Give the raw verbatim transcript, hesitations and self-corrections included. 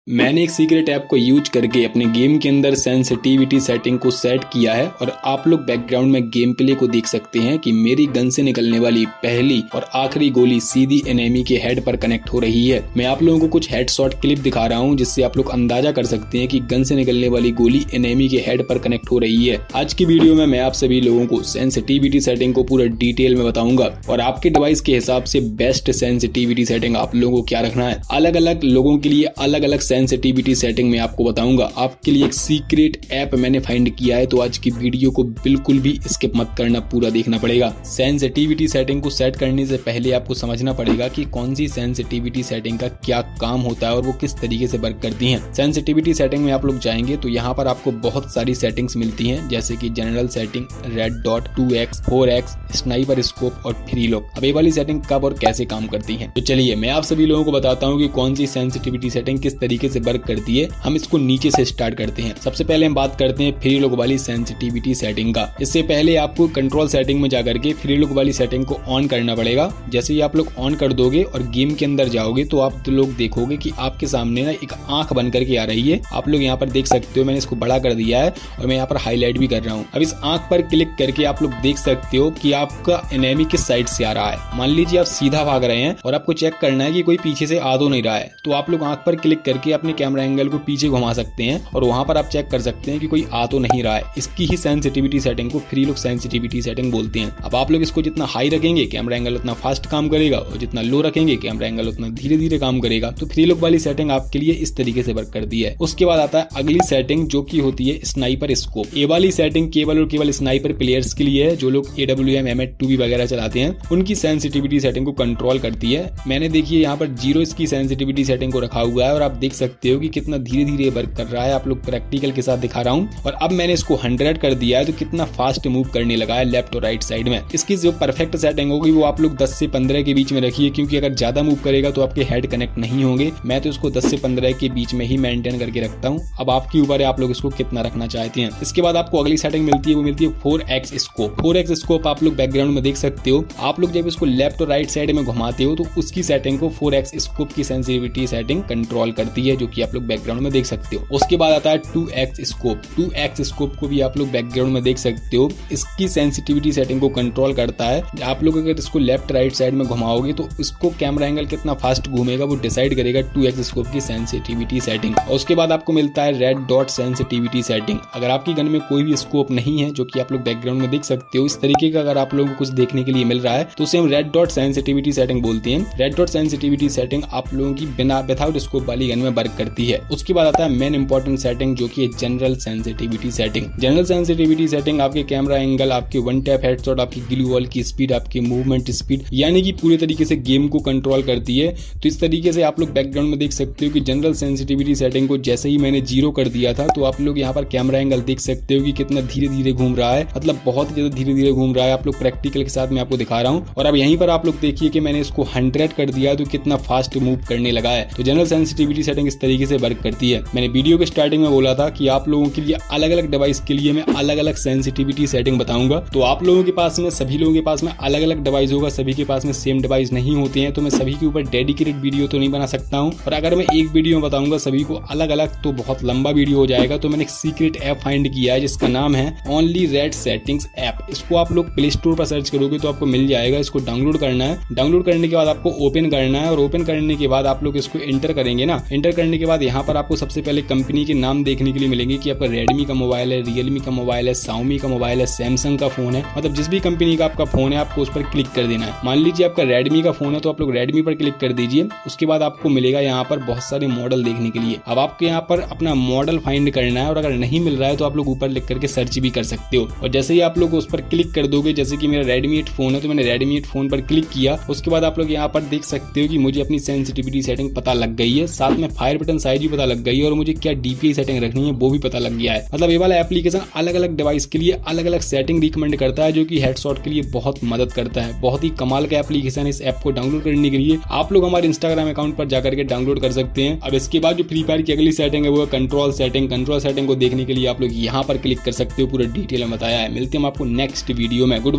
मैंने एक secret app को यूज करके अपने गेम के अंदर सेंसिटिविटी सेटिंग को सेट किया है और आप लोग बैकग्राउंड में गेम प्ले को देख सकते हैं कि मेरी गन से निकलने वाली पहली और आखिरी गोली सीधी एनिमी के हेड पर कनेक्ट हो रही है। मैं आप लोगों को कुछ हेडशॉट क्लिप दिखा रहा हूं जिससे आप लोग अंदाजा कर सकते हैं कि गन से निकलने वाली गोली एनिमी के हेड पर कनेक्ट हो रही है। आज की वीडियो में मैं आप सभी लोगों को सेंसिटिविटी सेटिंग को पूरा डिटेल में बताऊंगा और आपके डिवाइस के हिसाब से बेस्ट सेंसिटिविटी सेटिंग आप लोगों को क्या रखना है। अलग अलग लोगों के लिए अलग अलग सेंसिटिविटी सेटिंग में आपको बताऊंगा। आपके लिए एक सीक्रेट ऐप मैंने फाइंड किया है, तो आज की वीडियो को बिल्कुल भी स्किप मत करना, पूरा देखना पड़ेगा। सेंसिटिविटी सेटिंग को सेट करने से पहले आपको समझना पड़ेगा कि कौन सी सेंसिटिविटी सेटिंग का क्या काम होता है और वो किस तरीके से वर्क करती हैं। सेंसिटिविटी सेटिंग में आप लोग जाएंगे तो यहाँ पर आपको बहुत सारी सेटिंग्स मिलती हैं, जैसे कि general setting, red dot, two X, four X, sniper scope और फ्री लुक। अब ये वाली सेटिंग कब और कैसे काम करती है, तो चलिए मैं आप सभी लोगों को बताता हूँ कि कौन सी सेंसिटिविटी सेटिंग किस तरीके से वर्क करती है। हम इसको नीचे से स्टार्ट करते हैं। सबसे पहले हम बात करते हैं फ्री लुक वाली सेंसिटिविटी सेटिंग का। इससे पहले आपको कंट्रोल सेटिंग में जाकर के फ्री लुक वाली सेटिंग को ऑन करना पड़ेगा। जैसे ही आप लोग ऑन कर दोगे और गेम के अंदर जाओगे तो आप लोग देखोगे कि आपके सामने ना एक आंख बन करके आ रही है। आप लोग यहाँ पर देख सकते हो, मैंने इसको बड़ा कर दिया है और मैं यहाँ पर हाईलाइट भी कर रहा हूँ। अब इस आंख पर क्लिक करके आप लोग देख सकते हो कि आपका एनिमी किस साइड से आ रहा है। मान लीजिए आप सीधा भाग रहे हैं और आपको चेक करना है कि कोई पीछे से आ तो नहीं रहा है, तो आप लोग आंख पर क्लिक करके अपने कैमरा एंगल को पीछे घुमा सकते हैं और वहां पर आप चेक कर सकते हैं कि कोई आ तो नहीं रहा है। इसकी ही सेंसिटिविटी सेटिंग को फ्री लुक सेंसिटिविटी सेटिंग बोलते हैं। अब आप लोग इसको जितना हाई रखेंगे कैमरा एंगल उतना फास्ट काम करेगा और जितना लो रखेंगे कैमरा एंगल उतना धीरे धीरे काम करेगा। तो फ्री लुक वाली सेटिंग आपके लिए इस तरीके से वर्क करती है। उसके बाद आता है अगली सेटिंग, जो की होती है स्नाइपर स्कोप। ये वाली सेटिंग केवल और केवल स्नाइपर प्लेयर्स के लिए है, जो लोग A W M, M eight two B वगैरह चलाते हैं, उनकी सेंसिटिविटी सेटिंग को कंट्रोल करती है। मैंने देखिए यहाँ पर जीरो इसकी सेंसिटिविटी सेटिंग को रखा हुआ है और आप देख सकते हो कि कितना धीरे धीरे वर्क कर रहा है। आप लोग प्रैक्टिकल के साथ दिखा रहा हूँ। और अब मैंने इसको हंड्रेड कर दिया है तो कितना फास्ट मूव करने लगा है लेफ्ट और राइट साइड में। इसकी जो परफेक्ट सेटिंग होगी वो आप लोग दस से पंद्रह के बीच में रखिए, क्योंकि अगर ज्यादा मूव करेगा तो आपके हेड कनेक्ट नहीं होंगे। मैं तो इसको दस से पंद्रह के बीच में ही मेंटेन करके रखता हूँ। अब आपके ऊपर है आप लोग इसको कितना रखना चाहते हैं। इसके बाद आपको अगली सेटिंग मिलती है, वो मिलती है four X scope. Four X scope आप लोग बैकग्राउंड में देख सकते हो। आप लोग जब इसको लेफ्ट और राइट साइड में घुमाते हो तो उसकी सेटिंग को फोर एक्स स्कोप की सेंसिटिविटी सेटिंग कंट्रोल करती है, जो कि आप लोग बैकग्राउंड में देख सकते हो। उसके बाद आता है two X scope. Two X scope को भी आप लोग बैकग्राउंड में देख सकते हो। इसकी सेंसिटिविटी सेटिंग को कंट्रोल करता है। आप लोग अगर इसको लेफ्ट राइट साइड में घुमाओगे तो इसको कैमरा एंगल कितना फास्ट घूमेगा वो डिसाइड करेगा टू एक्स स्कोप की सेंसिटिविटी सेटिंग। और उसके बाद आपको मिलता है रेड डॉट सेंसिटिविटी सेटिंग। अगर आपकी गन में कोई भी स्कोप नहीं है, जो कि आप लोग बैकग्राउंड में देख सकते हो, इस तरीके का अगर आप लोगों को कुछ देखने के लिए मिल रहा है तो उसे हम रेड डॉट सेंसिटिविटी सेटिंग बोलते हैं। रेड डॉट सेंसिटिविटी सेटिंग आप लोगों की बिना विदाउट स्कोप वाली गन में वर्क करती है। उसके बाद आता है मेन इंपॉर्टेंट सेटिंग, जो कि है general sensitivity setting. General sensitivity setting आपके कैमरा एंगल, आपके वन टैप हेडशॉट, आपकी ग्लू वॉल की स्पीड, आपकी मूवमेंट स्पीड, यानी कि पूरे तरीके से गेम को कंट्रोल करती है। तो इस तरीके से आप लोग बैकग्राउंड में देख सकते हो कि जनरल सेंसिटिविटी सेटिंग को जैसे ही मैंने जीरो कर दिया था तो आप लोग यहाँ पर कैमरा एंगल देख सकते हो कि कितना धीरे धीरे घूम रहा है, मतलब बहुत ज्यादा धीरे धीरे घूम रहा है। आप लोग प्रैक्टिकल के साथ मैं आपको दिखा रहा हूँ। और अब यहीं पर आप लोग देखिए कि मैंने इसको हंड्रेड कर दिया तो कितना फास्ट मूव करने लगा है। तो जनरल सेंसिटिविटी सेटिंग इस तरीके से वर्क करती है। मैंने वीडियो के स्टार्टिंग में बोला था कि आप लोगों के लिए अलग अलग डिवाइस के लिए मैं अलग अलग सेंसिटिविटी सेटिंग बताऊंगा। तो आप लोगों के पास में, सभी लोगों के पास में अलग अलग डिवाइस होगा, सभी के पास में सेम डिवाइस नहीं होते हैं, तो मैं सभी के ऊपर डेडिकेटेड वीडियो तो नहीं बना सकता हूं। और अगर मैं एक वीडियो में बताऊंगा सभी को अलग अलग तो बहुत लंबा वीडियो हो जाएगा। तो मैंने एक सीक्रेट ऐप फाइंड किया है जिसका नाम है ओनली रेड सेटिंग्स ऐप। इसको आप लोग प्ले स्टोर पर सर्च करोगे तो आपको मिल जाएगा। इसको डाउनलोड करना है। डाउनलोड करने के बाद आपको ओपन करना है और ओपन करने के बाद आप लोग इसको एंटर करेंगे ना। एंटर करने के बाद यहाँ पर आपको सबसे पहले कंपनी के नाम देखने के लिए मिलेंगे कि आपका रेडमी का मोबाइल है, रियलमी का मोबाइल है, शाओमी का मोबाइल है, सैमसंग का फोन है, मतलब जिस भी कंपनी का आपका फोन है आपको उस पर क्लिक कर देना है। मान लीजिए आपका रेडमी का फोन है तो आप लोग रेडमी पर क्लिक कर दीजिए। उसके बाद आपको मिलेगा यहाँ पर बहुत सारे मॉडल देखने के लिए। अब आपको यहाँ पर अपना मॉडल फाइंड करना है और अगर नहीं मिल रहा है तो आप लोग ऊपर लिख करके सर्च भी कर सकते हो। और जैसे ही आप लोग उस पर क्लिक कर दोगे, जैसे कि मेरा रेडमी एट फोन है तो मैंने रेडमी एट फोन पर क्लिक किया, उसके बाद आप लोग यहाँ पर देख सकते हो कि मुझे अपनी सेंसिटिविटी सेटिंग पता लग गई है, साथ में फायर बटन साइज भी पता लग गई है और मुझे क्या डीपीआई सेटिंग रखनी है वो भी पता लग गया है। मतलब ये वाला एप्लीकेशन अलग अलग डिवाइस के लिए अलग अलग सेटिंग रिकमेंड करता है, जो कि हेडशॉट के लिए बहुत मदद करता है। बहुत ही कमाल का एप्लीकेशन है। इस ऐप को डाउनलोड करने के लिए आप लोग हमारे इंस्टाग्राम अकाउंट पर जाकर के डाउनलोड कर सकते हैं। अब इसके बाद जो फ्री फायर की अगली सेटिंग है वो कंट्रोल सेटिंग। कंट्रोल सेटिंग को देखने के लिए आप लोग यहाँ पर क्लिक कर सकते हो। पूरा डिटेल में बताया है। मिलते हैं आपको नेक्स्ट वीडियो में। गुड